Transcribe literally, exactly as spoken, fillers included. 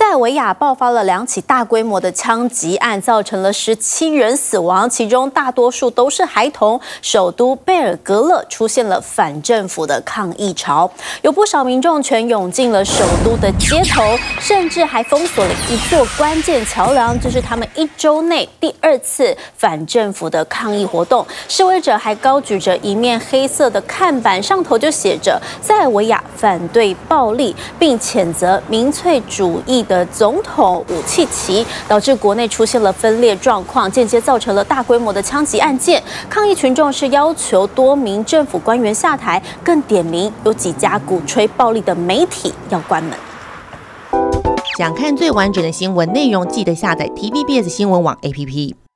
塞尔维亚爆发了两起大规模的枪击案，造成了十七人死亡，其中大多数都是孩童。首都贝尔格勒出现了反政府的抗议潮，有不少民众全涌进了首都的街头，甚至还封锁了一座关键桥梁。这是他们一周内第二次反政府的抗议活动。示威者还高举着一面黑色的看板，上头就写着“塞尔维亚反对暴力”，并谴责民粹主义的总统武契奇，导致国内出现了分裂状况，间接造成了大规模的枪击案件。抗议群众是要求多名政府官员下台，更点名有几家鼓吹暴力的媒体要关门。 想看最完整的新闻内容，记得下载 T V B S 新闻网 A P P。